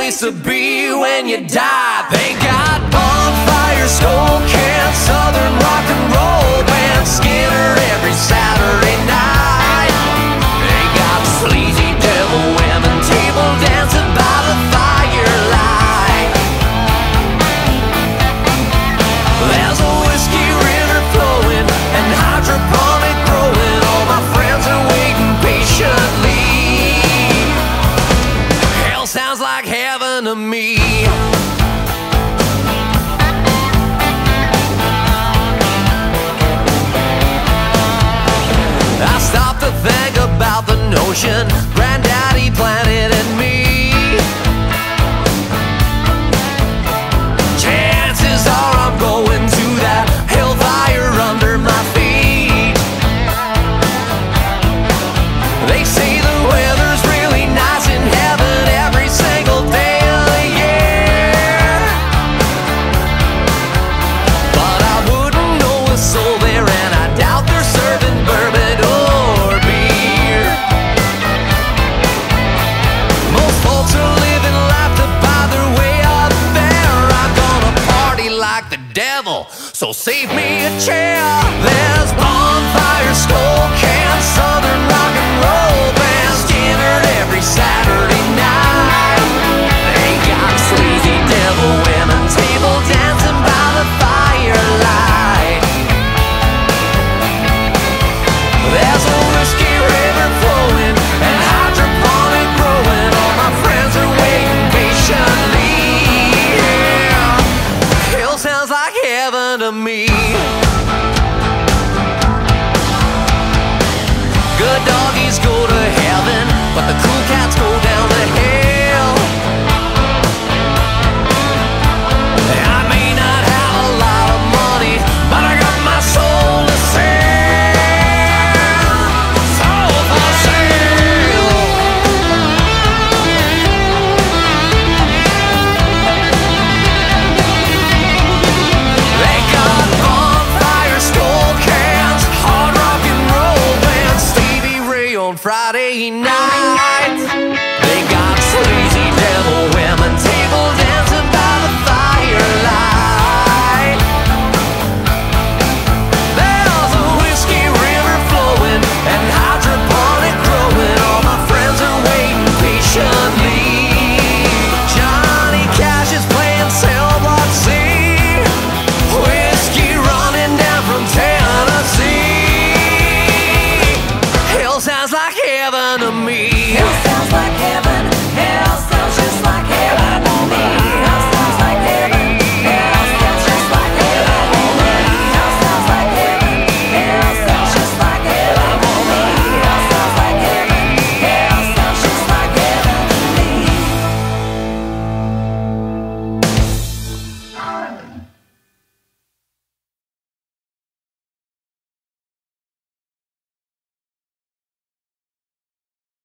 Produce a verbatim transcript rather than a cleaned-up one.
place to be when you die. They got bonfires, skull cans, southern rock and roll band, Skinner every Saturday night. They got sleazy devil women, table dancing by the firelight. There's a whiskey river flowing and hydroponic growing. All my friends are waiting patiently. Hell sounds like heaven to me. I stopped to think about the notion Granddaddy planted in me. Chances are I'm going to that hellfire under my feet. They say the weather's really nice in heaven every single day of the year, but I wouldn't know a soul there, and I doubt they're serving bourbon or beer. Most folks are living life to buy their way up there. I'm gonna party like the devil, so save me a chair. There's bonfires, skull cans, southern rock and roll band, Skinner every Saturday night. They got sleazy devil women, table dancing by the firelight. There's a whiskey river flowing and hydroponic growing. All my friends are waiting patiently. Yeah. Hell sounds like heaven to me. Good doggies go to heaven, but the cool cats go down to hell. I may not have a lot of money, but I got my soul to sell. Soul for sale. They got bonfires, skull cans, hard rock and roll band, Stevie Ray on Friday night.